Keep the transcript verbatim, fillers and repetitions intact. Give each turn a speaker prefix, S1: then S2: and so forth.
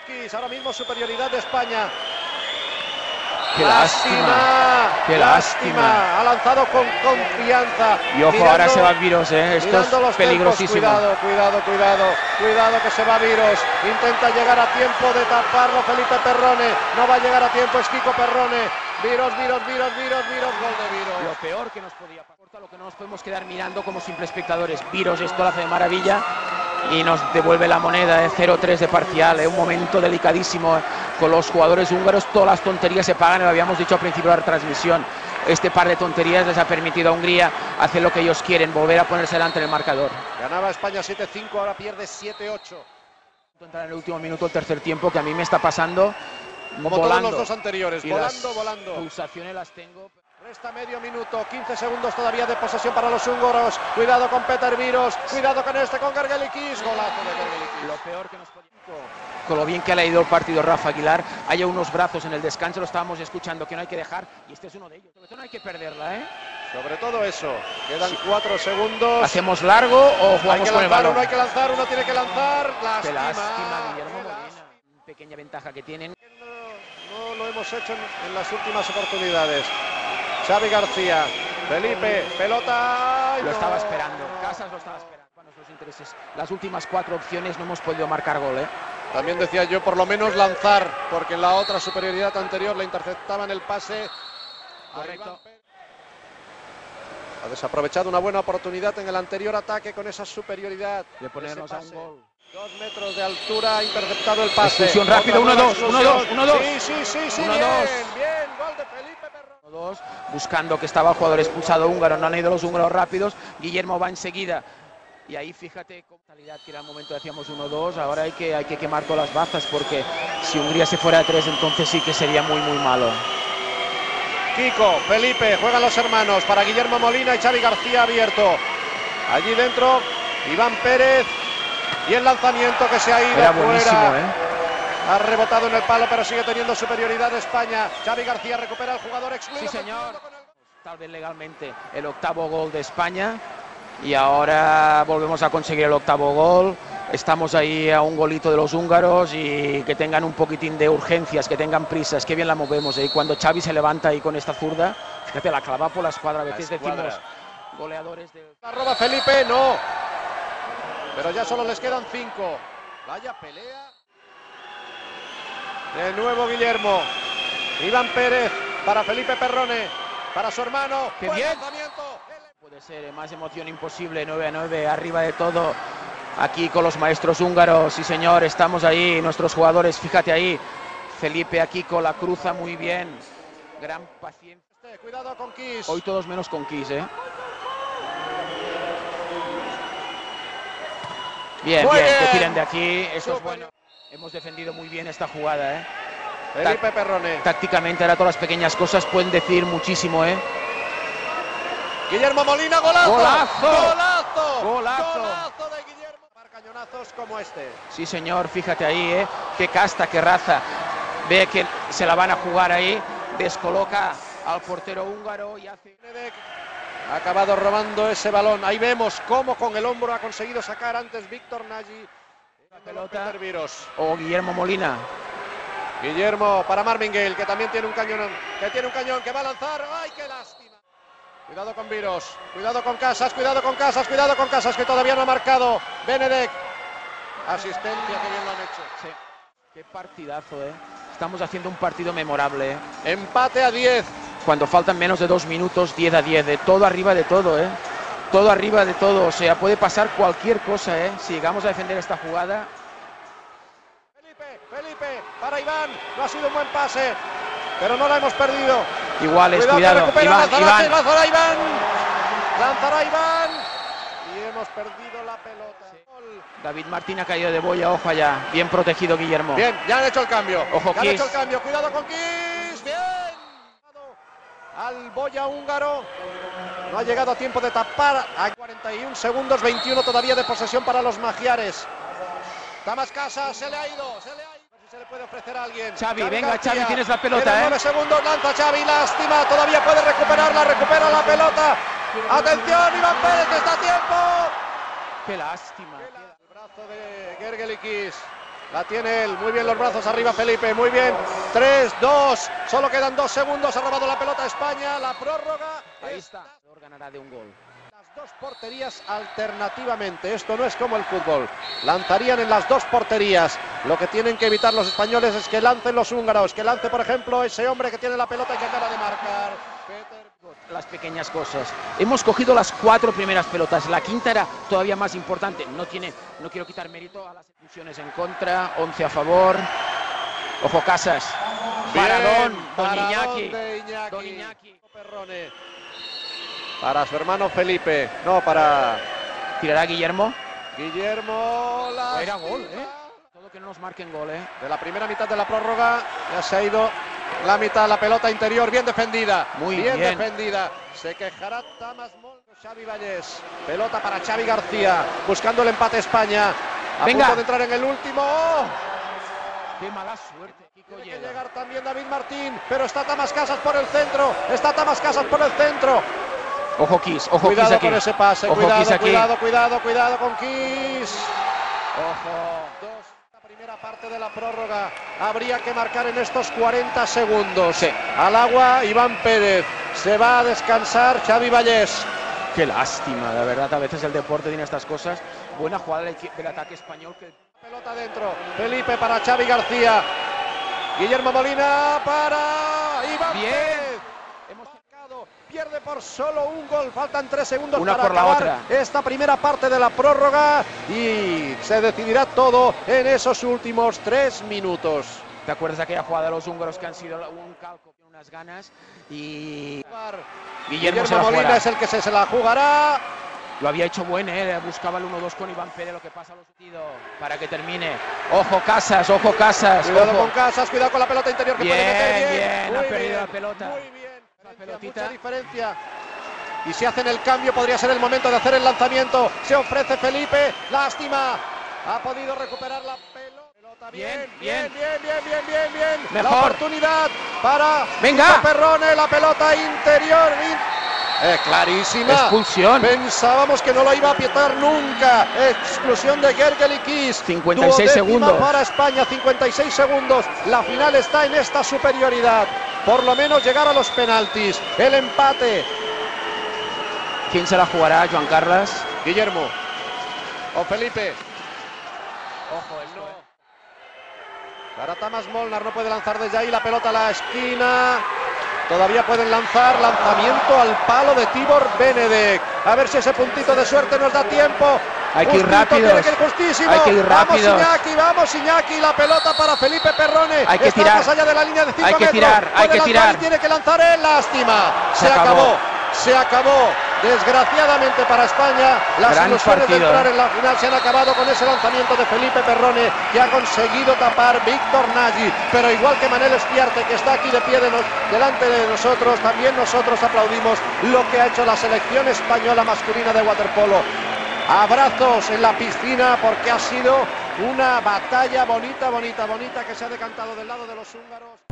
S1: Kiss, ahora mismo superioridad de España.
S2: ¡Qué lástima! ¡Qué lástima!
S1: lástima! Ha lanzado con confianza.
S2: Y ojo,
S1: mirando,
S2: ahora se va Viros, ¿eh? Esto es peligrosísimo.
S1: Cuidado, cuidado, cuidado. Cuidado que se va Viros. Intenta llegar a tiempo de taparlo Felipe Perrone. No va a llegar a tiempo, es Kiko Perrone. Viros, Viros, Viros, Viros, Viros, gol de Viros.
S2: Lo peor que nos podía pasar, lo que no nos podemos quedar mirando como simples espectadores. Viros esto lo hace de maravilla y nos devuelve la moneda de cero tres de parcial. Es un momento delicadísimo con los jugadores húngaros. Todas las tonterías se pagan, lo habíamos dicho al principio de la transmisión. Este par de tonterías les ha permitido a Hungría hacer lo que ellos quieren, volver a ponerse delante en el marcador.
S1: Ganaba España siete cinco, ahora pierde siete ocho.
S2: Entrar en el último minuto, el tercer tiempo, que a mí me está pasando
S1: como
S2: volando.
S1: Todos los dos anteriores,
S2: y
S1: volando,
S2: las
S1: volando.
S2: Pulsaciones las tengo.
S1: Resta medio minuto, quince segundos todavía de posesión para los húngaros. Cuidado con Peter Viros, cuidado con este, con Gergelikis. Golazo de Gergelikis.
S2: Lo peor que nos podía... Con lo bien que le ha ido el partido Rafa Aguilar, haya unos brazos en el descanso, lo estábamos escuchando, que no hay que dejar, y este es uno de ellos. Sobre todo no hay que perderla, ¿eh?
S1: Sobre todo eso, quedan sí. cuatro segundos.
S2: ¿Hacemos largo o jugamos
S1: hay que
S2: con
S1: lanzar,
S2: el balón?
S1: Uno hay que lanzar, uno tiene que lanzar. Lástima.
S2: Qué lástima, Guillermo Molina. Pequeña ventaja que tienen.
S1: No, no lo hemos hecho en, en las últimas oportunidades. Xavi García, Felipe, pelota.
S2: Lo
S1: no.
S2: estaba esperando, Casas lo estaba esperando. Para nuestros intereses. Las últimas cuatro opciones no hemos podido marcar gol, ¿eh?
S1: También decía yo, por lo menos lanzar, porque en la otra superioridad anterior le interceptaban el pase.
S2: Correcto.
S1: Ha desaprovechado una buena oportunidad en el anterior ataque con esa superioridad.
S2: De ponernos a un gol.
S1: Dos metros de altura, ha interceptado el pase.
S2: Expulsión rápido, uno dos, uno dos, uno dos.
S1: Sí, sí, sí, sí,
S2: uno,
S1: bien,
S2: dos.
S1: bien, gol de Felipe Perrone.
S2: uno dos, buscando que estaba el jugador expulsado húngaro, no han ido los húngaros rápidos. Guillermo va enseguida. Y ahí fíjate con calidad que era el momento decíamos uno dos, ahora hay que, hay que quemar todas las bazas porque si Hungría se fuera a tres entonces sí que sería muy muy malo.
S1: Kiko, Felipe, juegan los hermanos para Guillermo Molina y Xavi García abierto. Allí dentro, Iván Pérez y el lanzamiento que se ha ido
S2: era
S1: fuera.
S2: Buenísimo, ¿eh?
S1: Ha rebotado en el palo pero sigue teniendo superioridad de España. Xavi García recupera al jugador excluido.
S2: Sí señor, tal vez legalmente el octavo gol de España. Y ahora volvemos a conseguir el octavo gol. Estamos ahí a un golito de los húngaros y que tengan un poquitín de urgencias, que tengan prisas. Qué bien la movemos. Y cuando Xavi se levanta ahí con esta zurda, fíjate, la clava por la escuadra. A veces decimos goleadores de...
S1: Arroba Felipe, no. Pero ya solo les quedan cinco. Vaya pelea. De nuevo Guillermo. Iván Pérez para Felipe Perrone. Para su hermano.
S2: ¡Qué bien! Lanzamiento. Puede ser más emoción imposible, nueve a nueve, arriba de todo, aquí con los maestros húngaros, sí señor, estamos ahí, nuestros jugadores, fíjate ahí, Felipe aquí con la cruza muy bien, gran paciencia.
S1: Cuidado con Kiss.
S2: Hoy todos menos con Kiss, ¿eh? Bien,
S1: muy
S2: bien,
S1: bien,
S2: que tiren de aquí, esto
S1: Super.
S2: Es bueno. Hemos defendido muy bien esta jugada, ¿eh?
S1: Felipe Perrone.
S2: Tácticamente ahora todas las pequeñas cosas pueden decir muchísimo, ¿eh?
S1: Guillermo Molina, golazo.
S2: Golazo.
S1: Golazo.
S2: Golazo.
S1: Golazo de Guillermo. Par cañonazos como este.
S2: Sí, señor, fíjate ahí, ¿eh? Qué casta, qué raza. Ve que se la van a jugar ahí. Descoloca al portero húngaro y hace...
S1: Ha acabado robando ese balón. Ahí vemos cómo con el hombro ha conseguido sacar antes Víctor Nagy.
S2: La pelota.
S1: Viros.
S2: O Guillermo Molina.
S1: Guillermo para Marvin Gale, que también tiene un cañón. Que tiene un cañón que va a lanzar. ¡Ay, qué lástima! Cuidado con Viros, cuidado con Casas, cuidado con Casas, cuidado con Casas, que todavía no ha marcado. Benedek. Asistencia, que bien lo han hecho.
S2: Sí. Qué partidazo, ¿eh? Estamos haciendo un partido memorable, ¿eh?
S1: Empate a diez.
S2: Cuando faltan menos de dos minutos, diez a diez. De todo arriba de todo, ¿eh? Todo arriba de todo. O sea, puede pasar cualquier cosa, ¿eh? Si llegamos a defender esta jugada.
S1: Felipe, Felipe, para Iván. No ha sido un buen pase, pero no la hemos perdido.
S2: Iguales, cuidado,
S1: cuidado.
S2: Iván,
S1: lanzará,
S2: Iván.
S1: lanzará Iván. Lanzará Iván. Y hemos perdido la pelota.
S2: Sí. David Martín ha caído de boya, ojo allá. Bien protegido Guillermo.
S1: Bien, ya han hecho el cambio.
S2: Ojo,
S1: ya
S2: Kiss.
S1: han hecho el cambio. Cuidado con Kiss. Bien. Al boya húngaro. No ha llegado a tiempo de tapar. A cuarenta y un segundos, veintiuno todavía de posesión para los magiares. Tamas Casas, se le ha ido, se le ha ido. Si se le puede ofrecer a alguien.
S2: Xavi,
S1: Xavi
S2: venga,
S1: García.
S2: Xavi, tienes la pelota,
S1: Tiene
S2: ¿eh?
S1: nueve segundos, lanza Xavi, lástima, todavía puede recuperarla, recupera la pelota. Atención, Iván Pérez, que está a tiempo.
S2: Qué lástima.
S1: El brazo de Gergelikis. La tiene él, muy bien los brazos arriba Felipe, muy bien. tres, dos, solo quedan dos segundos, ha robado la pelota España, la prórroga.
S2: Ahí está. Ganará de un gol.
S1: Las dos porterías alternativamente, esto no es como el fútbol, lanzarían en las dos porterías. Lo que tienen que evitar los españoles es que lancen los húngaros, que lance por ejemplo ese hombre que tiene la pelota y que acaba de marcar. Peter.
S2: Las pequeñas cosas. Hemos cogido las cuatro primeras pelotas, la quinta era todavía más importante. No tiene, no quiero quitar mérito a las expulsiones en contra, once a favor. Ojo Casas.
S1: Bien,
S2: Paradón, Don
S1: paradón
S2: Iñaki.
S1: de Iñaki.
S2: Don Iñaki.
S1: Perrone. Para su hermano Felipe, no, para
S2: Tirará Guillermo.
S1: Guillermo. La
S2: Era gol, ¿eh? Todo que no nos marquen gol, ¿eh?
S1: De la primera mitad de la prórroga ya se ha ido la mitad, la pelota interior, bien defendida.
S2: Muy
S1: bien,
S2: bien.
S1: defendida. Se quejará Tamas Mol, Xavi Vallés. Pelota para Xavi García, buscando el empate España. A
S2: Venga.
S1: punto de entrar en el último. ¡Oh!
S2: Qué mala suerte. Kiko
S1: Tiene que
S2: llega.
S1: llegar también David Martín, pero está Tamas Casas por el centro. Está Tamas Casas por el centro.
S2: Ojo Kiss, ojo
S1: Cuidado
S2: Kiss aquí.
S1: con ese pase,
S2: Ojo
S1: cuidado,
S2: Kiss aquí.
S1: cuidado, cuidado, cuidado con Kiss.
S2: Ojo.
S1: Dos, la primera parte de la prórroga. Habría que marcar en estos cuarenta segundos.
S2: Sí.
S1: Al agua, Iván Pérez. Se va a descansar Xavi Vallés.
S2: Qué lástima, la verdad, a veces el deporte tiene estas cosas. Buena jugada del, del ataque español. Que...
S1: Pelota dentro. Felipe para Xavi García. Guillermo Molina para Iván
S2: Bien.
S1: Pérez. Hemos marcado. Pierde por solo un gol. Faltan tres segundos
S2: Una
S1: para
S2: por la
S1: acabar
S2: otra.
S1: esta primera parte de la prórroga. Y se decidirá todo en esos últimos tres minutos.
S2: ¿Te acuerdas de aquella jugada de los húngaros que han sido un calco, tiene unas ganas? Y Guillermo,
S1: Guillermo
S2: se la
S1: Molina
S2: jugará.
S1: es el que se, se la jugará.
S2: Lo había hecho buen, ¿eh? Buscaba el uno dos con Iván Pérez, lo que pasa a los sentidos para que termine. Ojo Casas, ojo Casas.
S1: Cuidado
S2: ojo.
S1: con Casas, cuidado con la pelota interior que
S2: Bien,
S1: puede meter bien.
S2: bien,
S1: Muy
S2: ha perdido
S1: bien,
S2: la pelota.
S1: Muy bien,
S2: La
S1: diferencia,
S2: pelotita.
S1: mucha diferencia. Y si hacen el cambio podría ser el momento de hacer el lanzamiento. Se ofrece Felipe, lástima. Ha podido recuperar la pelota. Pelota bien, bien,
S2: Bien,
S1: bien, bien, bien, bien, bien.
S2: Mejor.
S1: La oportunidad para
S2: Venga.
S1: Tito Perrone, la pelota interior. Eh, clarísima.
S2: Expulsión.
S1: Pensábamos que no la iba a pietar nunca. Exclusión de Gergely Kiss.
S2: cincuenta y seis
S1: Duodécima
S2: segundos.
S1: para España, cincuenta y seis segundos. La final está en esta superioridad. Por lo menos llegar a los penaltis. El empate.
S2: ¿Quién se la jugará? ¿Joan Carlos?
S1: Guillermo. O Felipe.
S2: Ojo, el no.
S1: Para Tamas Molnar, no puede lanzar desde ahí. La pelota a la esquina. Todavía pueden lanzar, lanzamiento al palo de Tibor Benedek. A ver si ese puntito de suerte nos da tiempo.
S2: Hay que ir
S1: Justito,
S2: rápidos.
S1: tiene que ir justísimo.
S2: Hay que ir rápidos.
S1: Vamos Iñaki, vamos Iñaki. La pelota para Felipe Perrone.
S2: Hay que
S1: Está
S2: tirar.
S1: más allá de la línea de cinco
S2: Hay que
S1: metros.
S2: tirar, hay
S1: Puede
S2: que
S1: lanzar
S2: tirar.
S1: y tiene que lanzar él. Lástima. Se,
S2: Se
S1: acabó.
S2: acabó.
S1: Se acabó. Desgraciadamente para España, las
S2: Gran
S1: ilusiones
S2: partido,
S1: de entrar
S2: ¿eh?
S1: en la final se han acabado con ese lanzamiento de Felipe Perrone que ha conseguido tapar Víctor Nagy. Pero igual que Manel Espiarte, que está aquí de pie de nos, delante de nosotros, también nosotros aplaudimos lo que ha hecho la selección española masculina de waterpolo. Abrazos en la piscina porque ha sido una batalla bonita, bonita, bonita que se ha decantado del lado de los húngaros.